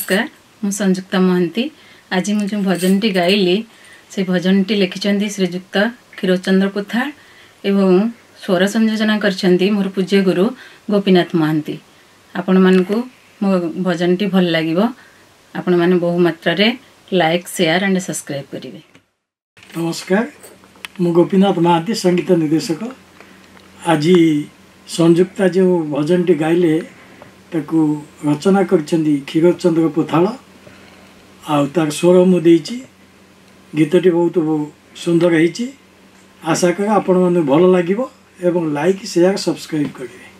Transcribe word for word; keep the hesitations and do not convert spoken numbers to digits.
नमस्कार मु संयुक्ता महंती। आज मुझे भजनटी गाइली से भजनटी लिखिं श्रीजुक्त क्षीरचंद्र पुथाल एवं स्वर संयोजना कर मोर पूज्य गुरु गोपीनाथ महंती। आपण मानकु मो भजनटी भल लागिबो। आपण माने बहु मात्रा रे लाइक शेयर एंड सब्सक्राइब करिवे। नमस्कार मु गोपीनाथ महंती संगीत निर्देशक। आज संयुक्ता जो भजनटी गाइले ताकू रचना करछंदी क्षीरचंद्र पुथाल आ तार स्वर मु देइछि। गीतटी बहुत सुंदर होइछि। आशा कर आपण माने भल लागिबो एवं लाइक शेयर सब्सक्राइब करिवे।